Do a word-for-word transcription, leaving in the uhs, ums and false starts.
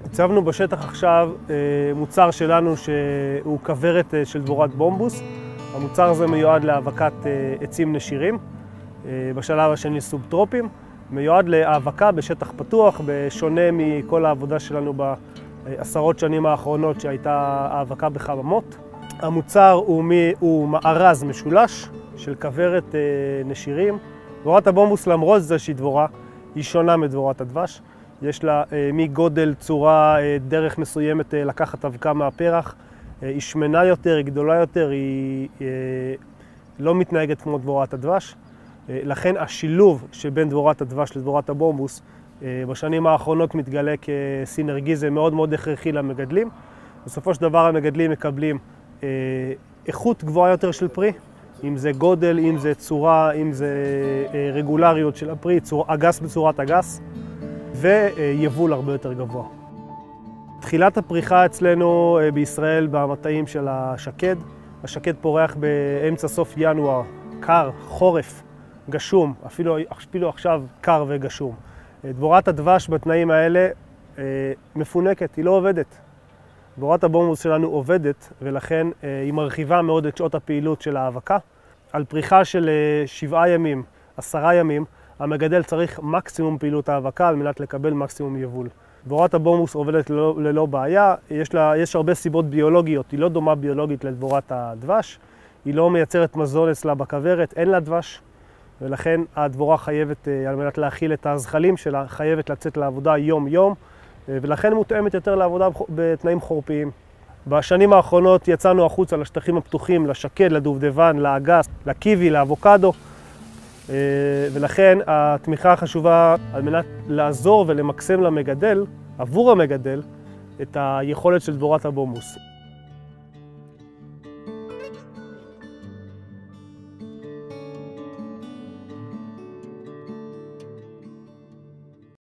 הצבנו בשטח עכשיו מוצר שלנו שהוא כוורת של דבורת בומבוס. המוצר הזה מיועד להאבקת עצים נשירים, בשלב השני סובטרופים. מיועד להאבקה בשטח פתוח, בשונה מכל העבודה שלנו בעשרות שנים האחרונות שהייתה האבקה בחממות. המוצר הוא, מ... הוא מארז משולש של כוורת נשירים. דבורת הבומבוס, למרות זה שהיא דבורה, היא שונה מדבורת הדבש. יש לה מגודל, צורה, דרך מסוימת לקחת אבקה מהפרח. היא שמנה יותר, היא גדולה יותר, היא לא מתנהגת כמו דבורת הדבש. לכן השילוב שבין דבורת הדבש לדבורת הבומבוס בשנים האחרונות מתגלה כסינרגיזם מאוד מאוד הכרחי למגדלים. בסופו של דבר המגדלים מקבלים איכות גבוהה יותר של פרי, אם זה גודל, אם זה צורה, אם זה רגולריות של הפרי, אגס בצורת אגס, ויבול הרבה יותר גבוה. תחילת הפריחה אצלנו בישראל במטעים של השקד. השקד פורח באמצע סוף ינואר, קר, חורף, גשום, אפילו, אפילו עכשיו קר וגשום. דבורת הדבש בתנאים האלה מפונקת, היא לא עובדת. דבורת הבומבוס שלנו עובדת, ולכן היא מרחיבה מאוד את שעות הפעילות של האבקה. על פריחה של שבעה ימים, עשרה ימים, המגדל צריך מקסימום פעילות האבקה על מנת לקבל מקסימום יבול. דבורת הבומבוס עובדת ללא, ללא בעיה, יש לה, יש הרבה סיבות ביולוגיות, היא לא דומה ביולוגית לדבורת הדבש, היא לא מייצרת מזון אצלה בכוורת, אין לה דבש, ולכן הדבורה חייבת, על מנת להכיל את הזחלים שלה, חייבת לצאת לעבודה יום-יום, ולכן מותאמת יותר לעבודה בתנאים חורפיים. בשנים האחרונות יצאנו החוצה לשטחים הפתוחים, לשקד, לדובדבן, לאגס, לקיבי, לאבוקדו, ולכן התמיכה החשובה על מנת לעזור ולמקסם למגדל, עבור המגדל, את היכולת של דבורת הבומבוס.